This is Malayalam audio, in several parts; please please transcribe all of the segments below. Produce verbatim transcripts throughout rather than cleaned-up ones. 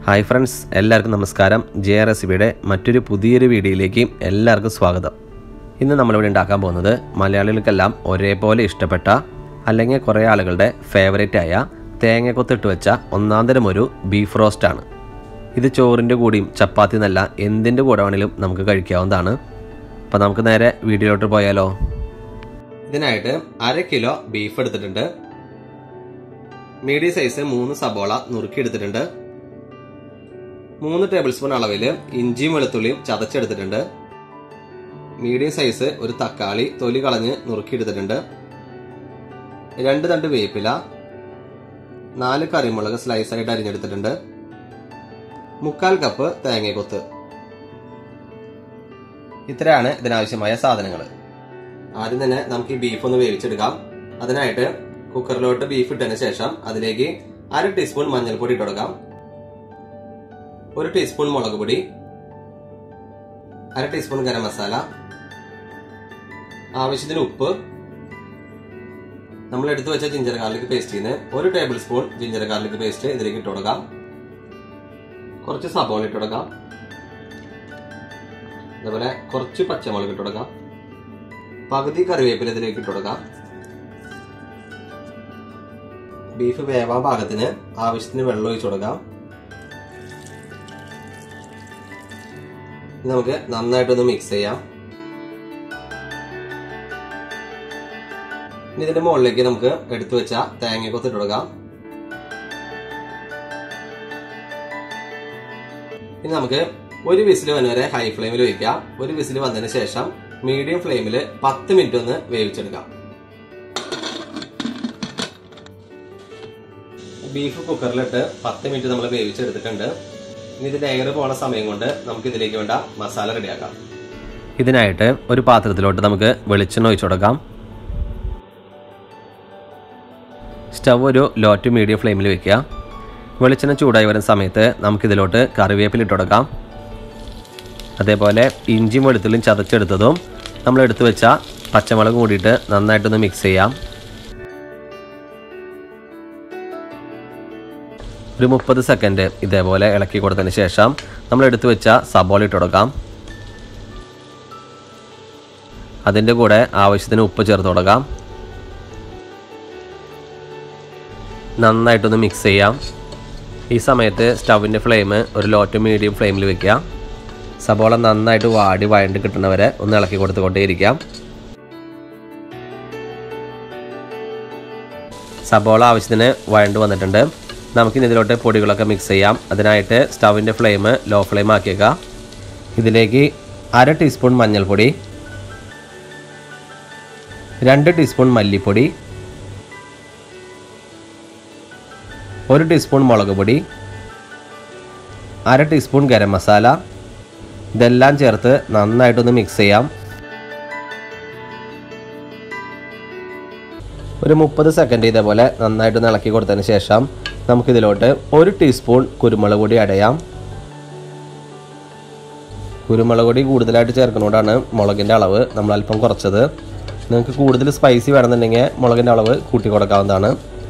ഹായ് ഫ്രണ്ട്സ്, എല്ലാവർക്കും നമസ്കാരം. ജെ ആർ റെസിപ്പിയുടെ മറ്റൊരു പുതിയൊരു വീഡിയോയിലേക്ക് എല്ലാവർക്കും സ്വാഗതം. ഇന്ന് നമ്മളിവിടെ ഉണ്ടാക്കാൻ പോകുന്നത് മലയാളികൾക്കെല്ലാം ഒരേപോലെ ഇഷ്ടപ്പെട്ട അല്ലെങ്കിൽ കുറേ ആളുകളുടെ ഫേവറേറ്റായ തേങ്ങക്കൊത്തിട്ട് വെച്ച ഒന്നാന്തരം ഒരു ബീഫ് റോസ്റ്റാണ്. ഇത് ചോറിൻ്റെ കൂടിയും ചപ്പാത്തി എന്നല്ല എന്തിൻ്റെ കൂടെ വേണമെങ്കിലും നമുക്ക് കഴിക്കാവുന്നതാണ്. അപ്പോൾ നമുക്ക് നേരെ വീഡിയോയിലോട്ട് പോയാലോ. ഇതിനായിട്ട് അര കിലോ ബീഫ് എടുത്തിട്ടുണ്ട്. മീഡിയം സൈസ് മൂന്ന് സബോള നുറുക്കി എടുത്തിട്ടുണ്ട്. മൂന്ന് ടേബിൾ സ്പൂൺ അളവിൽ ഇഞ്ചിയും വെളുത്തുള്ളിയും ചതച്ചെടുത്തിട്ടുണ്ട്. മീഡിയം സൈസ് ഒരു തക്കാളി തൊലി കളഞ്ഞ് നുറുക്കിയെടുത്തിട്ടുണ്ട്. രണ്ട് തണ്ട് വേപ്പില, നാല് കറിമുളക് സ്ലൈസ് ആയിട്ട് അരിഞ്ഞെടുത്തിട്ടുണ്ട്. മുക്കാൽ കപ്പ് തേങ്ങക്കൊത്ത്. ഇത്രയാണ് ഇതിനാവശ്യമായ സാധനങ്ങൾ. ആദ്യം തന്നെ നമുക്ക് ഈ ബീഫ് ഒന്ന് വേവിച്ചെടുക്കാം. അതിനായിട്ട് കുക്കറിലോട്ട് ബീഫ് ഇട്ടതിന് ശേഷം അതിലേക്ക് അര ടീസ്പൂൺ മഞ്ഞൾപ്പൊടി ഇട്ട് കൊടുക്കാം. ഒരു ടീസ്പൂൺ മുളക് പൊടി, അര ടീസ്പൂൺ ഗരം മസാല, ആവശ്യത്തിന് ഉപ്പ്, നമ്മൾ എടുത്തു വെച്ച ജിഞ്ചർ ഗാർലിക് പേസ്റ്റിന് ഒരു tablespoon ginger garlic paste ഇതിലേക്ക് ഇട്ട് കൊടുക്കാം. കുറച്ച് സബോള ഇട്ട് കൊടുക്കാം. അതുപോലെ കുറച്ച് പച്ചമുളക് ഇട്ട് കൊടുക്കാം. പകുതി കറിവേപ്പില ഇതിലേക്ക് ഇട്ട് കൊടുക്കാം. ബീഫ് വേവാൻ പാകത്തിന് ആവശ്യത്തിന് വെള്ളം ഒഴിച്ചു കൊടുക്കാം. നമുക്ക് നന്നായിട്ടൊന്ന് മിക്സ് ചെയ്യാം. ഇനി ഇതിന്റെ മുകളിലേക്ക് നമുക്ക് എടുത്തു വെച്ച തേങ്ങക്കൊത്ത് ഇട്ട് കൊടുക്കാം. ഇനി നമുക്ക് ഒരു വിസിൽ വന്നവരെ ഹൈ ഫ്ലെയിമിൽ വയ്ക്കാം. ഒരു വിസിൽ വന്നതിന് ശേഷം മീഡിയം ഫ്ലെയിമിൽ പത്ത് മിനിറ്റ് ഒന്ന് വേവിച്ചെടുക്കാം. ബീഫ് കുക്കറിലിട്ട് പത്ത് മിനിറ്റ് നമ്മൾ വേവിച്ചെടുത്തിട്ടുണ്ട്. ഇനി ഇതിന്റെ എയർ പോണ സമയം കൊണ്ട് നമുക്ക് ഇതിലേക്ക് വേണ്ട മസാല റെഡിയാക്കാം. ഇതിനായിട്ട് ഒരു പാത്രത്തിലോട്ട് നമുക്ക് വെളിച്ചെണ്ണ ഒഴിച്ചു കൊടുക്കാം. സ്റ്റവ് ഒരു ലോ ടു മീഡിയം ഫ്ലെയിമിൽ വെക്കുക. വെളിച്ചെണ്ണ ചൂടായി വരുന്ന സമയത്ത് നമുക്കിതിലോട്ട് കറിവേപ്പില ഇട്ട് കൊടുക്കാം. അതേപോലെ ഇഞ്ചിയും വെളുത്തുള്ളിയും ചതച്ചെടുത്തതും നമ്മൾ എടുത്തു വെച്ച പച്ചമുളകും കൂടിയിട്ട് നന്നായിട്ടൊന്ന് മിക്സ് ചെയ്യാം. ഒരു മുപ്പത് സെക്കൻഡ് ഇതേപോലെ ഇളക്കി കൊടുത്തതിന് ശേഷം നമ്മൾ എടുത്തു വെച്ച സബോള ഇട്ട് കൊടുക്കാം. അതിൻ്റെ കൂടെ ആവശ്യത്തിന് ഉപ്പ് ചേർത്ത് കൊടുക്കാം. നന്നായിട്ടൊന്ന് മിക്സ് ചെയ്യാം. ഈ സമയത്ത് സ്റ്റവിൻ്റെ ഫ്ലെയിം ഒരു ലോ ടു മീഡിയം ഫ്ലെയിമിൽ വെക്കുക. സബോള നന്നായിട്ട് വാടി വഴണ്ട് കിട്ടുന്നവരെ ഒന്ന് ഇളക്കി കൊടുത്തുകൊണ്ടേയിരിക്കാം. സബോള ആവശ്യത്തിന് വഴണ്ട് വന്നിട്ടുണ്ട്. നമുക്കിനി ഇതിലോട്ട് പൊടികളൊക്കെ മിക്സ് ചെയ്യാം. അതിനായിട്ട് സ്റ്റവിൻ്റെ ഫ്ലെയിം ലോ ഫ്ലെയിം ആക്കിയേക്കുക. ഇതിലേക്ക് അര ടീസ്പൂൺ മഞ്ഞൾപ്പൊടി, രണ്ട് ടീസ്പൂൺ മല്ലിപ്പൊടി, ഒരു ടീസ്പൂൺ മുളക് പൊടി, അര ടീസ്പൂൺ ഗരം മസാല, ഇതെല്ലാം ചേർത്ത് നന്നായിട്ടൊന്ന് മിക്സ് ചെയ്യാം. ഒരു മുപ്പത് സെക്കൻഡ് ഇതേപോലെ നന്നായിട്ടൊന്ന് ഇളക്കി കൊടുത്തതിന് ശേഷം നമുക്കിതിലോട്ട് ഒരു ടീസ്പൂൺ കുരുമുളക് പൊടി ആഡ് ചെയ്യാം. കുരുമുളക് പൊടി കൂടുതലായിട്ട് ചേർക്കുന്നതുകൊണ്ടാണ് മുളകിൻ്റെ അളവ് നമ്മൾ അല്പം കുറച്ചത്. നിങ്ങൾക്ക് കൂടുതൽ സ്പൈസി വേണമെന്നുണ്ടെങ്കിൽ മുളകിൻ്റെ അളവ് കൂട്ടി കൊടുക്കാവുന്നതാണ്.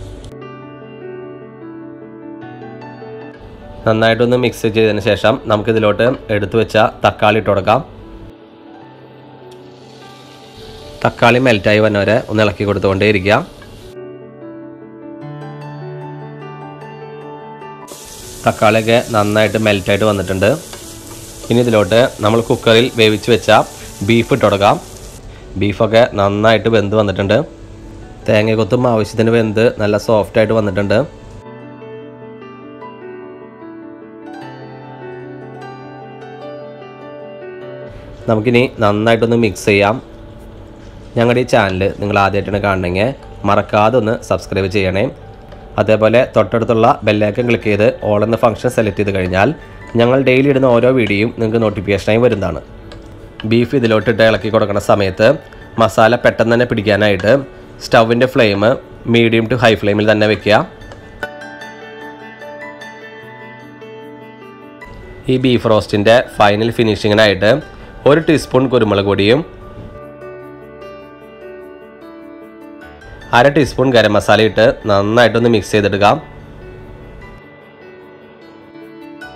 നന്നായിട്ടൊന്ന് മിക്സ് ചെയ്തതിന് ശേഷം നമുക്കിതിലോട്ട് എടുത്തു വെച്ച തക്കാളി ഇട്ട് കൊടുക്കാം. തക്കാളി മെൽറ്റായി വന്നവരെ ഒന്ന് ഇളക്കി കൊടുത്തുകൊണ്ടേ ഇരിക്കുക. തക്കാളിയൊക്കെ നന്നായിട്ട് മെൽറ്റായിട്ട് വന്നിട്ടുണ്ട്. ഇനി ഇതിലോട്ട് നമ്മൾ കുക്കറിൽ വേവിച്ച് വെച്ച ബീഫ് ഇട്ട് കൊടുക്കാം. ബീഫൊക്കെ നന്നായിട്ട് വെന്ത് വന്നിട്ടുണ്ട്. തേങ്ങക്കൊത്തും ആവശ്യത്തിന് വെന്ത് നല്ല സോഫ്റ്റായിട്ട് വന്നിട്ടുണ്ട്. നമുക്കിനി നന്നായിട്ടൊന്ന് മിക്സ് ചെയ്യാം. ഞങ്ങളുടെ ഈ ചാനൽ നിങ്ങൾ ആദ്യമായിട്ടാണ് കാണണമെങ്കിൽ മറക്കാതെ ഒന്ന് സബ്സ്ക്രൈബ് ചെയ്യണേ. അതേപോലെ തൊട്ടടുത്തുള്ള ബെല്ലൈക്കൺ ക്ലിക്ക് ചെയ്ത് ഓൾ എന്ന ഫംഗ്ഷൻ സെലക്ട് ചെയ്ത് കഴിഞ്ഞാൽ ഞങ്ങൾ ഡെയിലി ഇടുന്ന ഓരോ വീഡിയോയും നിങ്ങൾക്ക് നോട്ടിഫിക്കേഷനായി വരുന്നതാണ്. ബീഫ് ഇതിലോട്ടിട്ട് ഇളക്കി കൊടുക്കുന്ന സമയത്ത് മസാല പെട്ടെന്ന് തന്നെ പിടിക്കാനായിട്ട് സ്റ്റവിൻ്റെ ഫ്ലെയിം മീഡിയം ടു ഹൈ ഫ്ലെയിമിൽ തന്നെ വെക്കുക. ഈ ബീഫ് റോസ്റ്റിൻ്റെ ഫൈനൽ ഫിനിഷിങ്ങിനായിട്ട് ഒരു ടീസ്പൂൺ കുരുമുളക് പൊടിയും അര ടീസ്പൂൺ ഗരം മസാല ഇട്ട് നന്നായിട്ടൊന്ന് മിക്സ് ചെയ്തെടുക്കാം.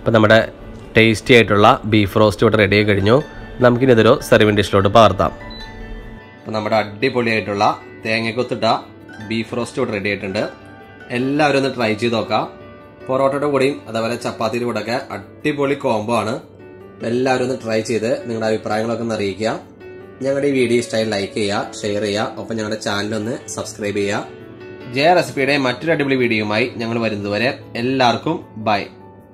അപ്പോൾ നമ്മുടെ ടേസ്റ്റി ആയിട്ടുള്ള ബീഫ് റോസ്റ്റ് ഇവിടെ റെഡി ആയി കഴിഞ്ഞു. നമുക്കിനി ഇതൊരു സെർവിങ് ഡിഷിലോട്ട് പകർത്താം. അപ്പോൾ നമ്മുടെ അടിപൊളിയായിട്ടുള്ള തേങ്ങക്കൊത്തിട്ട ബീഫ് റോസ്റ്റ് ഇവിടെ റെഡി ആയിട്ടുണ്ട്. എല്ലാവരും ഒന്ന് ട്രൈ ചെയ്ത് നോക്കാം. പൊറോട്ടയുടെ കൂടെയും അതേപോലെ ചപ്പാത്തിയുടെ കൂടെ ഒക്കെ അടിപൊളി കോംബോ ആണ്. എല്ലാവരും ഒന്ന് ട്രൈ ചെയ്ത് നിങ്ങളുടെ അഭിപ്രായങ്ങളൊക്കെ ഒന്ന് അറിയിക്കുക. ഞങ്ങളുടെ ഈ വീഡിയോ ഇഷ്ടമായി ലൈക്ക് ചെയ്യുക, ഷെയർ ചെയ്യുക, ഒപ്പം ഞങ്ങളുടെ ചാനലൊന്ന് സബ്സ്ക്രൈബ് ചെയ്യുക. ജയ റെസിപ്പിയുടെ മറ്റൊരു അടിപൊളി വീഡിയോയുമായി ഞങ്ങൾ വരുന്നതുവരെ എല്ലാവർക്കും ബൈ.